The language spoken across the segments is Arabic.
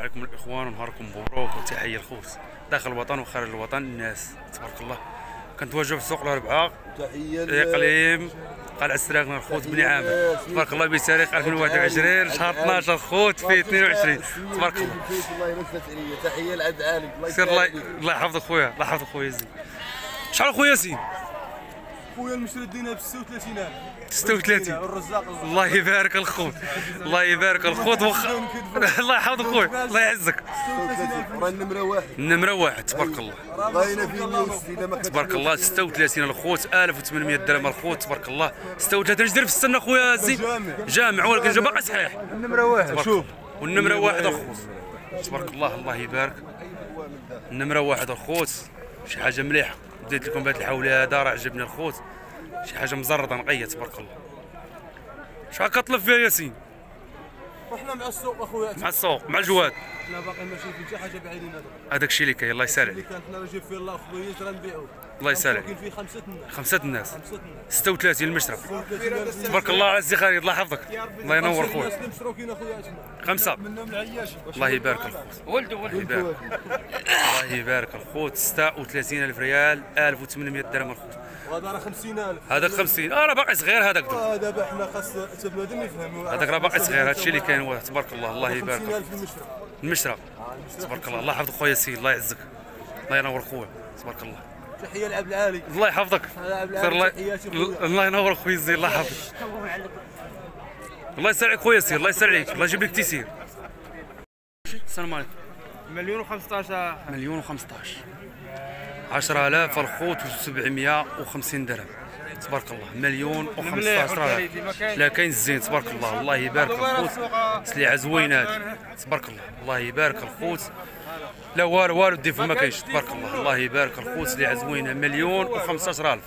عليكم الاخوان ونهاركم مبروك وتحيه الخوت داخل الوطن وخارج الوطن. الناس تبارك الله كنتواجدوا في سوق الاربعاء تحيه اقليم قلعه السراغنا الخوت بني عامر تبارك الله بتاريخ 2021 شهر 12 الخوت في 22 تبارك الله. الله يمسك عليا. تحيه لعبد عالم سير الله يحفظك خويا الله يحفظك خويا زين. شحال خويا ياسين؟ خويا المشري دينا ب 36000 36 والرزاق الله يبارك الخوت الله يبارك الخوت الله يحفظك خويا الله يعزك. راه النمره واحد النمره واحد تبارك الله باينه في 160 ما تبارك الله. 36 الخوت 1800 درهم الخوت تبارك الله. 36 جدير في السنه خويا زين جامع ولكن جا باقي صحيح. النمره واحد شوف والنمره واحد الخوت تبارك الله الله يبارك. النمره واحد الخوت شي حاجه مليحه. بديت لكم بهذا الحول هذا راه عجبني الخوت شي حاجه مزرده نقيه تبارك الله. شحال كطلب فيها ياسين؟ وحنا مع السوق اخويا مع السوق مع الجواد حنا باقي ماشي في حتى حاجه بعيدين هذا هذاك الشيء اللي كاين الله يسهل اللي كانت حنا نجيب فيه الله خويا راه نبيعوه الله يسهل كاين فيه خمسة الناس 36 36 المشرف تبارك الله على السي خالد الله يحفظك الله ينور خويا. الناس اللي مشروكين اخويا تما 5 منهم العياشي الله يبارك الخوت ولده يبارك الله يبارك الخوت 36000 ريال 1800 درهم الخوت. وهذا راه 50000 هذاك 50 راه باقي صغير هذاك دابا حنا خاص حتى بنادم يفهم هذاك راه باقي صغير هذا الشيء اللي كاين هو تبارك الله الله يبارك 50000 المشرف المشرف تبارك الله الله يحفظك خويا سي الله يعزك الله ينور خويا تبارك الله. تحيه لعبد العالي الله يحفظك سير الله ينور خويا زين الله يحفظك الله يسر عليك خويا سير الله يسر عليك الله يجيب لك تيسير. السلام عليكم. مليون و15 مليون و15 10000 الخوت و750 درهم تبارك الله. مليون و15000 لا كاين الزين تبارك الله الله يبارك الخوت سليعه زوينه هذه تبارك الله الله يبارك الخوت لا والو الديف ما كاينش تبارك الله الله يبارك الخوت سليعه زوينه مليون و15000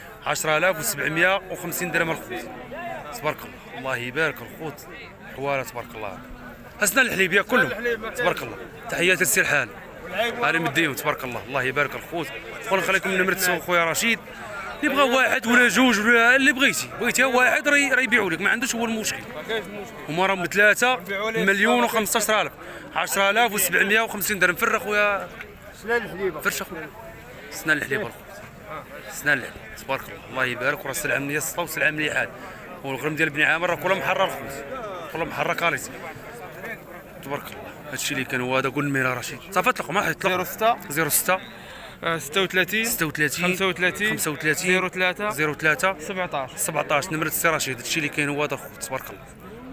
10750 درهم الخوت تبارك الله الله يبارك الخوت حواله تبارك الله. اسنان الحليبيه كلهم تبارك الله. تحيات للسي الحال هاني مديهم تبارك الله الله يبارك الخوت. خويا نخليكم نمرة خويا رشيد اللي بغى واحد ولا جوج ولا اللي بغيتي واحد راه يبيعوا لك ما عندوش هو المشكل. هما راهم 3 مليون و15000 10750 درهم. فر خويا سنان الحليبه فرش اخويا سنان الحليب الخوت سنان الحليب تبارك الله الله يبارك. وراه السلعه مليحه السطا والسلعه مليحه والغرم ديال بني عامر راه كلها محرر الخوت كلها محرر كاليتي تبارك الله. هادشي اللي كان هو هذا قول الميرا رشيد صافي اطلقوا ما حد يطلق 06 36 35 35 03 03 17 نمرة السي رشيد. هادشي اللي كاين هو هذا الخوت تبارك الله.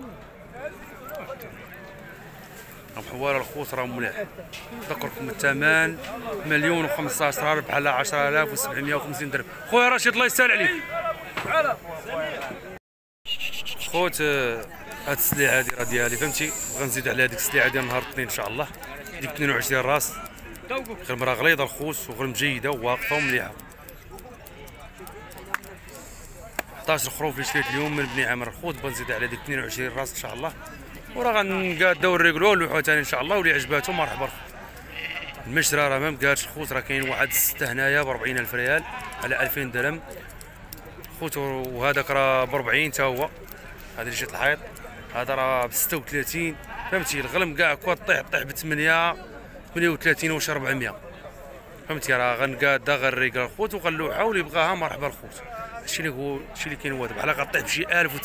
راهم حوار الخوت راهم مليح. نذكركم الثمن مليون و15000 بحال 10750 درهم. خويا رشيد الله يسهل عليك. خوت هاد السليعه هادي راه ديالي فهمتي غنزيد على هذيك السليعه ديال نهار الاثنين ان شاء الله ديك 22 راس غير راه غليظه الخوت وغرم جيده وواقفه ومليحه. 11 خروف اللي شريت اليوم من بني عامر الخوت بنزيد على ديك 22 راس ان شاء الله وراه غنقادو ونريقلو ونلوحو ثاني ان شاء الله واللي عجباتو مرحبا. المشرى راه ما مقادش الخوت راه كاين واحد 6 هنايا ب 40000 ريال على 2000 درهم خوت وهذاك راه ب 40 تا هو هذا اللي جات الحيط هذا راه ب 36 فهمتي. الغلم كاع كوا طيح ب 38 واش 400 فهمتي. راه غنقادا غنريقل الخوت وغنلوحها واللي بغاها مرحبا الخوت. هادشي اللي هو الشيء اللي كاين هو دابا بحال غطيح بشي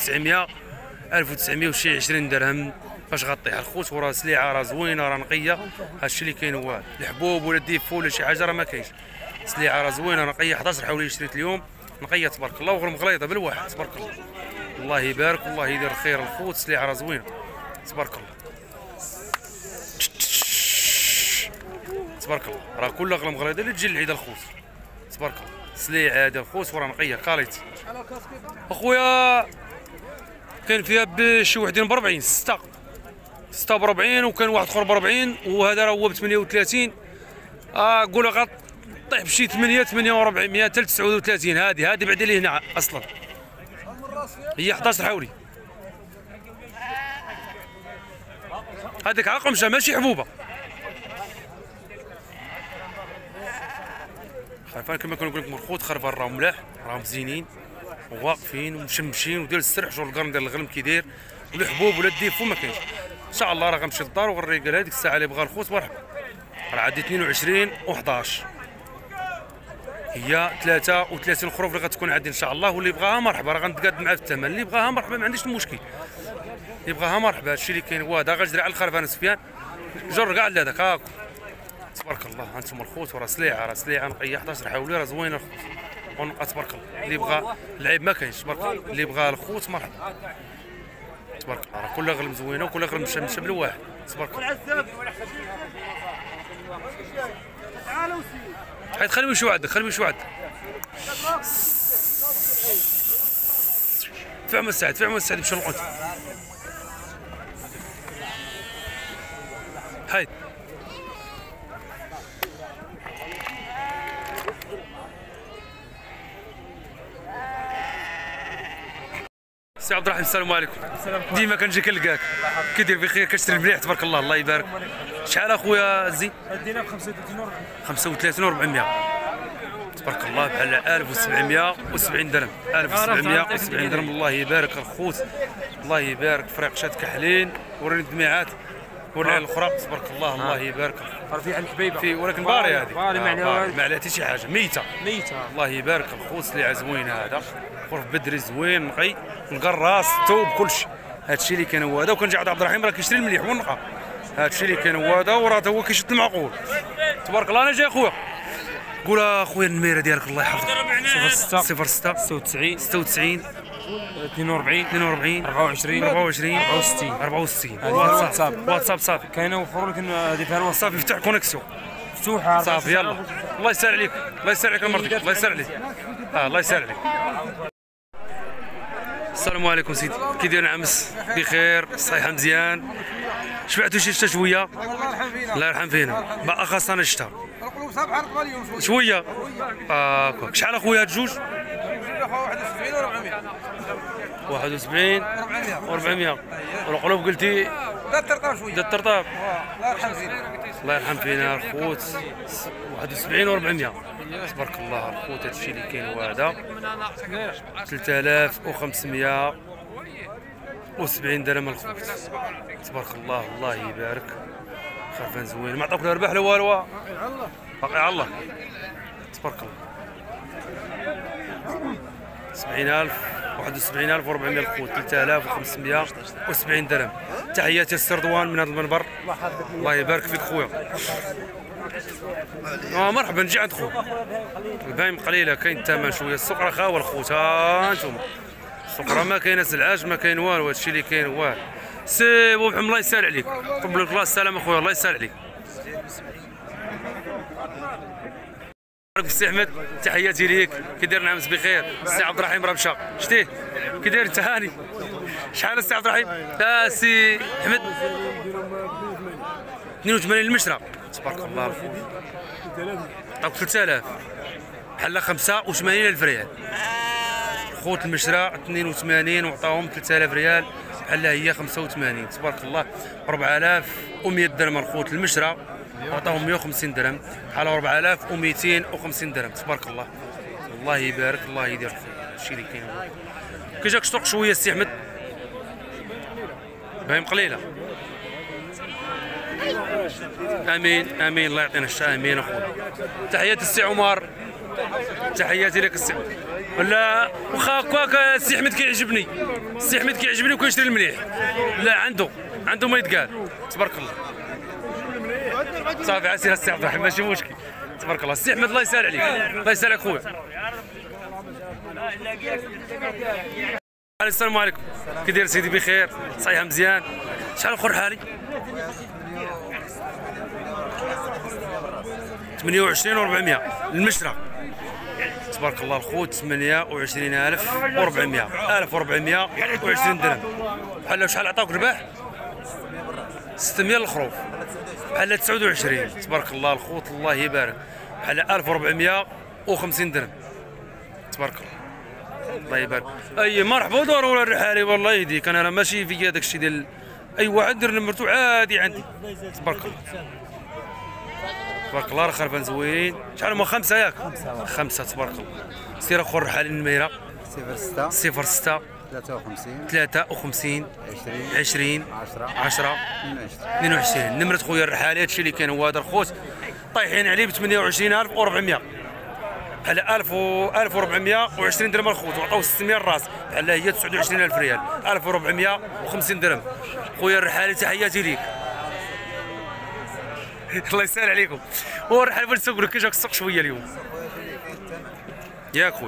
1900 وشي 20 درهم فاش غطيح الخوت وراه سليعه راه زوينه راه نقيه. هادشي اللي كاين هو الحبوب ولا الديفو ولا شي حاجه راه ما كاينش. سليعه راه زوينه نقيه 11 حولي شريت اليوم نقيه تبارك الله وغرم غليظه بالواحد تبارك الله الله يبارك والله يدير الخير الخوت سليعه راه زوينه تبارك الله تبارك الله. راه كل غرم غليظه اللي تجي للعيد الخوت تبارك الله. سليعه هذه الخوت وراه نقيه كاليتي اخويا كاين فيها بشي وحدين ب 40 6 ب 40 وكان واحد اخر ب 40 وهذا راه هو ب 38 قول غطيح بشي 4800 حتى 39 هذه بعدا اللي هنا اصلا هي 11 حولي هذيك عقمشه ماشي حبوبه. خايفين كما كنقول لكم الخوت خربان راهم ملاح راهم زينين وواقفين ومشمشين وديال السرح شغل القرن ديال الغلم كي داير ولا حبوب ولا الديفو ما كاينش. شاء الله راه غنمشي للدار وغنريقل هذيك الساعه اللي بغى الخوت مرحبا. راه عندي 22 و11 هي 33 خروف اللي غتكون عندي ان شاء الله، واللي بغاها مرحبا راه غنتقاد معاه في الثمن، اللي بغاها مرحبا ما عنديش المشكل، اللي بغاها مرحبا. هادشي اللي كاين هو هذا. غنجري على الخرفان سفيان جر كاع لهذاك هاك تبارك الله. هانتوما الخوت وراه سليعه، راه سليعه نقيه 11 حولي راه زوينه الخوت ونقى تبارك الله. اللي بغى العيب ما كاينش تبارك الله، اللي بغى الخوت مرحبا تبارك الله. راه كلها غير مزوينه وكلها غير مشمشه بالواحد تبارك الله. حيت خليو يمشيو عندك، خليو يمشيو عندك. دفع مساعد، دفع مساعد يمشي للقنت. حيد سي عبد الرحيم السلام عليكم. ديما كنجي كنلقاك كي داير بخير كتشري مليح تبارك الله الله يبارك. شحال اخويا الزين؟ ادينا ب 35 35 و400 تبارك الله بحال 1770 درهم 1770 درهم. الله يبارك الخوت الله يبارك. فريقشات كحلين وريني الدميعات وريني الاخرى تبارك الله الله يبارك. رفيع الحبيبه في ولكن باري هذه ما عليها حتى شي حاجه ميته ميته. الله يبارك الخوت اللي زوين هذا خرف بدري زوين نقي القراص الثوب كلشي. هادشي اللي كان هو هذا. وكنجي عند عبد الرحيم راه كيشري المليح والنقى. هادشي اللي كان هو هذا وراه هو كيشد المعقول تبارك الله. انا جاي اخويا قول اخويا النميره ديالك الله يحفظك. 06 96 42 24 64 واتساب صافي كاينه وفر لك هذه فيها الوصف صافي فتح كونيكسيون مفتوحه صافي يلا. الله يسهل عليك الله يسهل عليك المرضي الله يسهل عليك الله يسهل عليك. السلام عليكم سيدي كي داير نعمس بخير صحيحه مزيان شبعتوا شي شتا شويه الله يرحم فينا باقا خاصنا الشتا شويه هاكاك. شحال اخويا هاد جوج؟ 71 و400 والقلوب قلتي دا الطرطاب الله يرحم فينا الخوت 71 و400 تبارك الله الخوت. هادشي اللي كاين هو هذا 3570 درهم الخوت تبارك الله الله يبارك. خرفان زوين ما عطاوك لا ربح لا والو باقي على الله تبارك الله. 70000 71400 الخوت 3570 درهم. تحياتي السردوان من هذا المنبر الله يبارك فيك خويا. مرحبا نجي عند خويا البايم قليله كاين الثمن شويه السوق راه خاوي الخوت. ها انتم السوق راه ما كاينه سلعاج ما كاين والو. هادشي اللي كاين هو سي بو محمد الله يسهل عليك قبل الله السلام اخويا الله يسهل عليك. السي احمد تحياتي ليك كي داير نعمس بخير. السي عبد الرحيم راه مشى شتيه كي داير انت هاني. شحال السي عبد الرحيم؟ لا السي احمد 82 المشرى تبارك الله عطاوك 3000 بحال 85,000 ريال. خوت المشرى 82 وعطاهم 3000 ريال بحال هي 85 تبارك الله. 4100 درهم الخوت المشرى عطاهم 150 درهم بحال 4250 درهم تبارك الله. الله يبارك الله يدير خير. هادشي اللي كاين كي جاك شطق شويه السي احمد باين قليله. امين امين الله يعطينا الشفاء امين اخويا. تحياتي السي عمر تحياتي لك السي لا واخا هكاك السي احمد كيعجبني السي احمد كيعجبني وكيشري المليح. لا عنده ما يتقال تبارك الله. صافي عسير السي عبد الرحيم ماشي مشكل تبارك الله. السي احمد الله يسهل عليك الله يسهل عليك خويا. السلام عليكم كي داير سيدي بخير صحيحه مزيان. شحال اخر حالي؟ 28 و400 المشرى تبارك الله الخوت 28,400 1420 درهم. بحال شحال عطاوك رباح؟ 600 الخروف بحال 29 تبارك الله الخوت الله يبارك بحال 1450 درهم تبارك الله الله يبارك. اي مرحبا ضروري الرحالي والله يهديك. انا راه ماشي في هذاك الشيء ديال اي واحد دير نمرتو عادي عندي تبارك الله تبارك الله. راه خرفان زوين. شحال هما 5 ياك؟ 5 تبارك الله. سير اخو الرحالي النميره 06 06 53 53 20 20 10 10 22. 22. نمرة خويا الرحالي هادشي اللي كاين هو هذا الخوت طايحين عليه ب 28400 بحال 1420 درهم الخوت وعطاو 600 الراس بحال هي 29000 ريال 1450 درهم. خويا الرحالي تحياتي ليك. الله يسهل عليكم. هو الرحال بغيت نقول لك كيفاش السوق شويه اليوم ياك خويا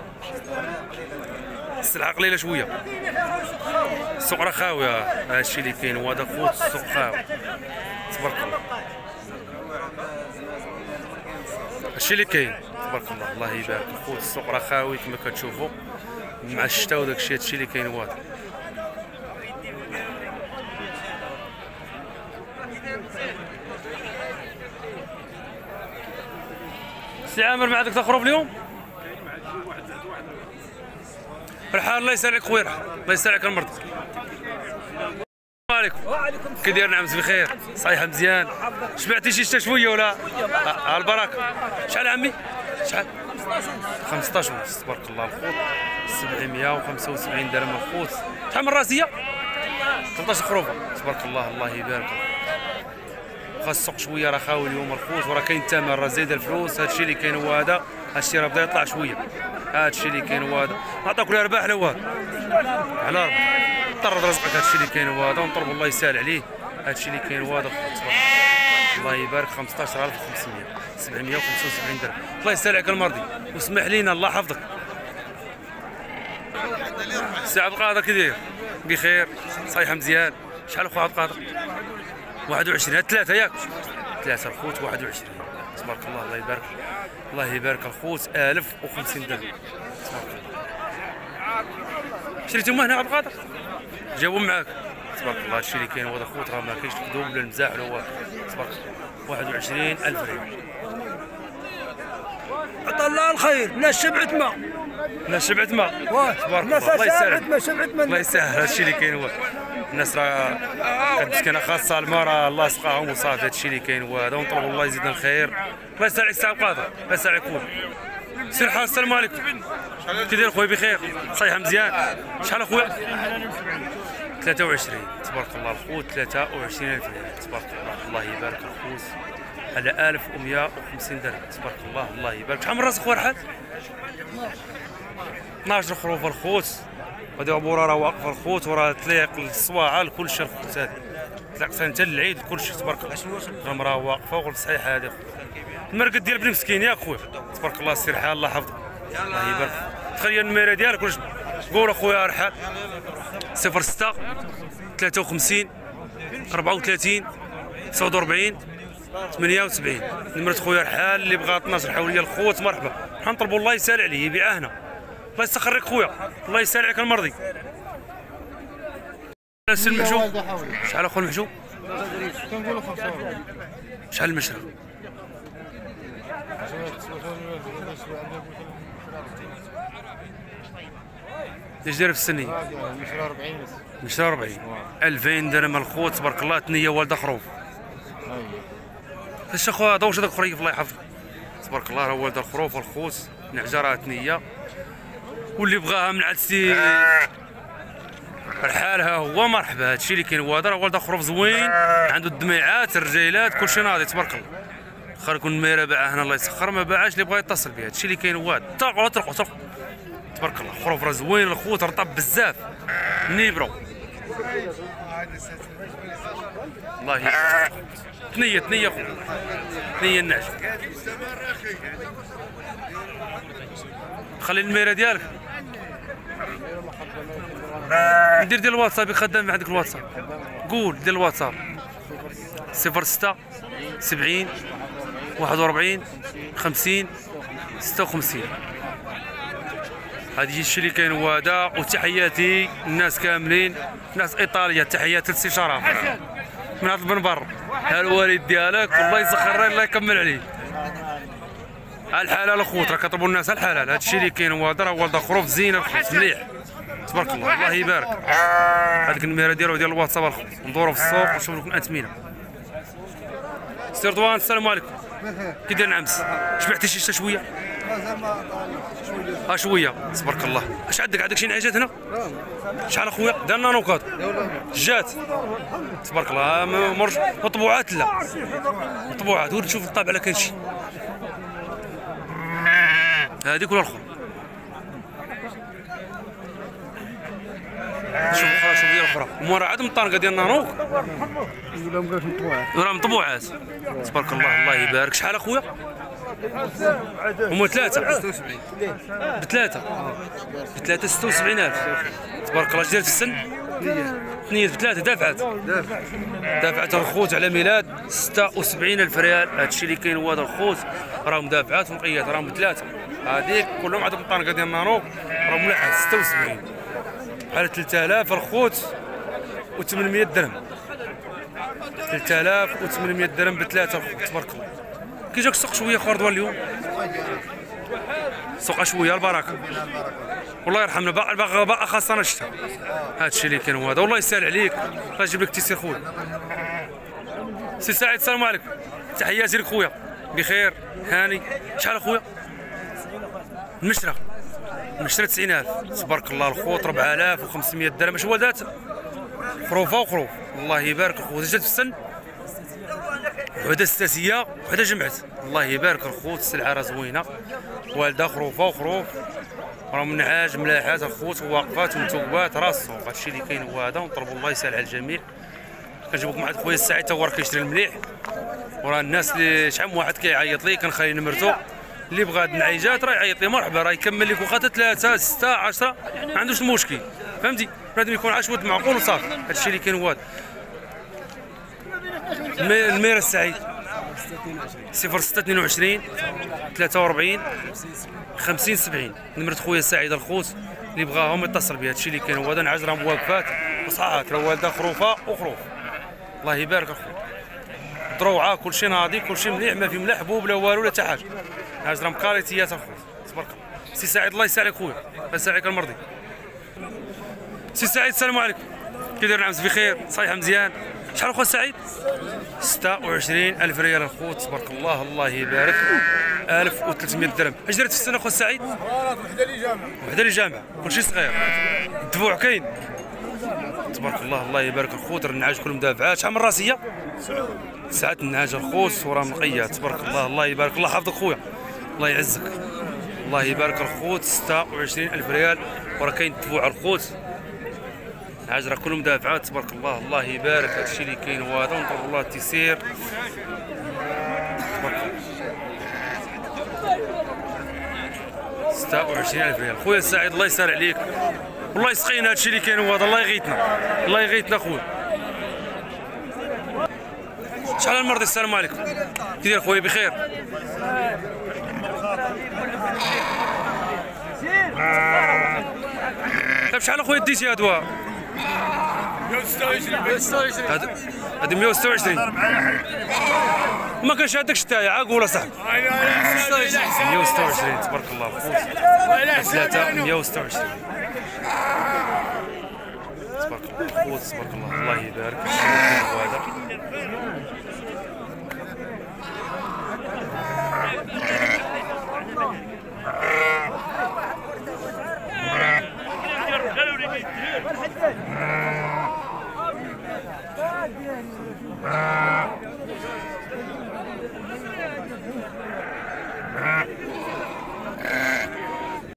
السلعه قليله شويه السوق راه خاوي. هادشي اللي كاين هو هذا خوت السوق خاوي تبارك الله. هادشي اللي كاين تبارك الله. الله يبارك الخوت السوق راه خاوي كما كتشوفوا مع الشتا وداك الشيء. هادشي اللي كاين هو هذا. سي عامر ما عندك تخرف اليوم؟ الحال الله يسهل عليك خويا الرحال الله يسهل عليك المرض. السلام عليكم. وعليكم كي داير نعم بخير صحيحه مزيان. شبعتي شي شتا شويه ولا؟ البركه. شحال عمي؟ شحال؟ 15 ونص تبارك الله الخوت 775 درهم الخوت. شحال من راسيه؟ 13 خروفه تبارك الله. الله يبارك. واخا السوق شويه راه خاوي اليوم الخوت وراه كاين الثمن راه زايد الفلوس. هادشي اللي كاين هو هذا. هادشي راه بدا يطلع شويه. هادشي اللي كاين هو هذا. نعطيك لها رباح لو هذا على طرد رزقك. هادشي اللي كاين هو هذا ونطلب الله يسهل عليه. هادشي اللي كاين هو هذا الخوت الله يبارك 15500 775 درهم. الله يسهل عليك المرضي واسمح لينا الله يحفظك. سي عبد القادر كي داير؟ بخير صحيحه مزيان. شحال اخويا عبد القادر؟ 21. هاد ثلاثه ياك؟ ثلاثه الخوت 21 تبارك الله. الله يبارك. الله يبارك الخوت 1050 درهم تبارك الله. شريتهم هنا عبد القادر؟ جاوبهم معاك تبارك الله. هادشي اللي كاين هو هذا الخوت راه ما كاينش الكذوب ولا المزاح ولا والو تبارك الله. 21000 ريال. عطا الله الخير. الناس شبعت ما الناس شبعت ما تبارك الله. الناس الله شبعت ما يسهل. شبعت ما الله يسهل. هادشي اللي كاين هو الناس راه كتسكن خاصه الماء راه الله سقاهم وصافي. هادشي اللي كاين هو هذا ونطلبوا الله يزيدنا الخير. الله يسهل عليك سي عبد القادر. الله يسهل عليك خويا. سير الحال السلام عليكم. كي داير خويا؟ بخير صحيحه مزيان. شحال اخويا؟ 23 تبارك الله الخوت 23000 ريال تبارك الله. الله يبارك الخوت على 1150 درهم تبارك الله. الله يبارك. شحال من راس خويا الحاج؟ 12 خروف الخوت. غادي عبوره راه واقفه الخوت وراه تليق الصواعه لكلشي الخوت. هذه تليق حتى العيد كلشي تبارك الله. غمره واقفه وغل صحيحه هذه المرقد ديال بن مسكين ياك خويا تبارك الله. سير حال الله يحفظك. الله يبارك. تخيل النميره ديالك واش قول اخويا رحال 06 53 34 49 78. نمرة خويا رحال اللي بغى 12 حوليه الخوت مرحبا. حنطلبوا الله يسهل عليه يبيعها هنا. الله يسخر لك خويا. الله يسهل عليك المرضي. سي المحجوب شحال اخو المحجوب؟ كنقولوا 45. شحال المشرى؟ ايش داير في السنية؟ مشرى 40 بس. مشرى 40 2000 درهم الخوت تبارك الله. ثنيه والده خروف. اش اخويا هذا واش هذاك خريف الله يحفظك تبارك الله. راه والده الخروف الخوت نعجه راه ثنيه واللي بغاها من عند سي رحال ها هو مرحبا. هادشي اللي كاين هو هذا. راه والده خروف زوين عنده الدميعات الرجيلات كلشي ناضي تبارك الله. واخا يكون الميره باعها هنا الله يسخر ما باعاش اللي بغا يتصل بها. هادشي اللي كاين هو هذا. طرقوا طرقوا تبارك الله. خروف راه زوين الخوت رطب بزاف نيبرو. الله يبارك. ثنيه خويا ثنيه النعش. خلي الميره ديالك. ندير ديال الواتساب خدام عندك الواتساب. قول ديال الواتساب 06 70 41 50 56. هذه الشيء اللي كاين هو هذا. وتحياتي الناس كاملين ناس ايطاليا. تحياتي للسي شرف من هذا المنبر. ها الوالد ديالك والله يسخر الله يكمل عليه. الحلال الخوت راه كطلبوا الناس الحلال. هذا الشيء اللي كاين هو هذا. راه والده خروف زين الخوت مليح تبارك الله. الله يبارك. هذيك الميره ديالو ديال الواتساب الخوت ندوروا في السوق ونشوف لكم اثمنه. سي رضوان السلام عليكم. كي داير نعمس؟ شبعتي شي شويه؟ مازال ما شويه شويه تبارك الله. اش عندك شي نعاجات هنا؟ شحال اخويا؟ دارنا نوكات جات تبارك الله. مرج مطبوعات لا مطبوعات. ولد شوف الطابع على كاين شي هذيك ولا الاخرى. شوف الاخرى شوف هي الاخرى مراعاه الطارقه ديال نانوك راه مطبوعات تبارك الله. الله يبارك. شحال اخويا؟ هما ثلاثة بثلاثة 76,000 تبارك الله. جدير في السن ثنية بثلاثة دافعت الخوت على ميلاد 76,000 ريال. هادشي اللي كاين هو هذا الخوت راهم دافعات ونقيات راهم بثلاثة. هذيك كلهم عندهم الطنقة ديال نانوك راهم ملاحات 76 على 3000 الخوت و800 درهم. 3800 درهم بثلاثة الخوت تبارك الله. كي جاك السوق شويه خردوان اليوم؟ سوق شويه البركه. والله يرحمنا باقا خاصنا الشتا. هادشي اللي كان هو هذا. والله يسهل عليك. الله يجيب لك تيسير خويا. سي سعيد السلام عليكم. تحياتي لك خويا بخير هاني. شحال اخويا؟ المشرة 90,000 تبارك الله. الخوت 4500 درهم. اش ولدات؟ خروفه وخروف. الله يبارك الخوت. جات في السن وحده ستاسيه وحده جمعت. الله يبارك الخوت. السلعه راه زوينه والده خروفه وخروف راهم منعاج ملاحات الخوت وواقفات ومتوبات راه السوق. هادشي اللي كاين هو هذا. ونطلبوا الله يسهل على الجميع. كنجيبوك مع خويا السعيد تا هو راه كيشري المليح. وراه الناس اللي شحال من واحد كيعيط لي كنخلي نمرتو اللي بغى هاد النعيجات راه يعيط لي مرحبا راه يكمل لك واخا 3 6 10 ما عندوش مشكل فهمتي. بنادم يكون عاش ود معقول وصافي. هادشي اللي كاين هو هذا. المير السعيد 0622 43 50 70 نمرة خويا السعيد الخوت اللي بغاهم يتصل بها. هادشي اللي كاين هو هذا. نعاج راه واقفات وصحات راه والده خروفه وخروف. الله يبارك الخوت. دروعه كلشي ناضي كلشي مليح ما في ملا حبوب لا والو لا حتى حاجه. نعاج راه مكاليتيات الخوت تبارك الله. سي سعيد الله يسعدك خويا. الله يسعدك المرضي. سي سعيد السلام عليكم. كي داير نعم بخير صحيح مزيان. شحال اخويا سعيد؟ 26,000 ريال الخوت تبارك الله. الله يبارك. 1300 درهم. اش درت في السنه اخويا سعيد؟ وحده اللي جامعه كلشي صغير. الدفوع كاين تبارك الله. الله يبارك الخوت. النعاج كلهم دافعات. شحال من راسيه؟ 9 النعاج الخوت وراه منقيه تبارك الله. الله يبارك. الله يحفظك خويا. الله يعزك. الله يبارك الخوت. 26,000 ريال وراه كاين دفوع الخوت. النعاج راه كلهم دافعات تبارك الله. الله يبارك. هادشي اللي كاين هو هذا. ونطلب الله التيسير تبارك الله. 26,000 ريال خويا السعيد. الله يسهل عليك والله يسقينا. هادشي اللي كاين هو هذا. الله يغيثنا الله يغيثنا خويا. شحال المرضي؟ السلام عليكم. كي داير خويا بخير؟ طيب شحال اخويا ديتي هادو؟ 126 هادي 126 ما كانش عندك شتايا عا قول اصاحبي. 126 تبارك الله الخوت. 3 126 تبارك الله الخوت تبارك الله. الله يبارك. هذا